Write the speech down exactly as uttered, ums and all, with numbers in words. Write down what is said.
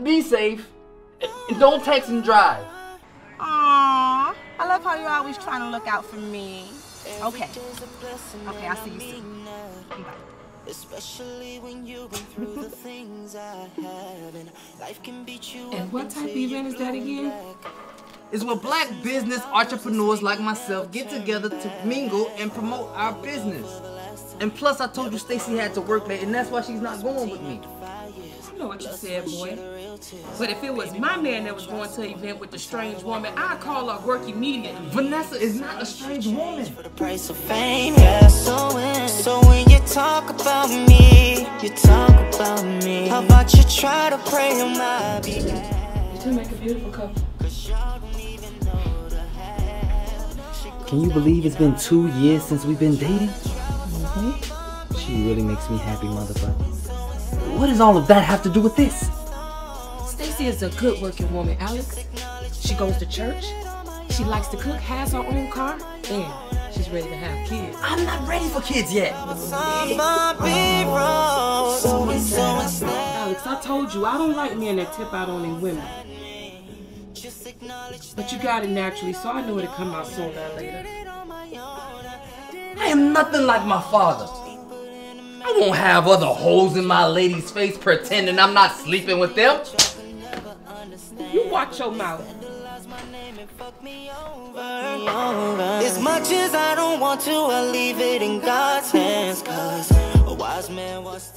be safe. And don't text and drive. Aww, I love how you're always trying to look out for me. Okay. Okay, I'll see you soon. Bye. Especially when you've been through the things I have, and life can beat you. And what type of event is that again? It's where black business entrepreneurs like myself get together to mingle and promote our business. And plus, I told you Stacy had to work late, and that's why she's not going with me. I know what you said, boy. But if it was my man that was going to an event with the strange woman, I'd call her work immediately. Vanessa is not a strange woman. For the price of fame, yeah. So when, so when you talk about me, you talk about me. How about you try to pray on my behalf? You two make a beautiful couple. Can you believe it's been two years since we've been dating? Mm-hmm. She really makes me happy, motherfucker. What does all of that have to do with this? Stacy is a good working woman, Alex. She goes to church, she likes to cook, has her own car, and she's ready to have kids. I'm not ready for kids yet. Alex, I told you, I don't like men that tip out on their women. But you got it naturally, so I know it'll come out sooner or later. I am nothing like my father. I won't have other holes in my lady's face pretending I'm not sleeping with them. You watch your mouth. As much as I don't want to, I leave it in God's hands, 'cause a wise man was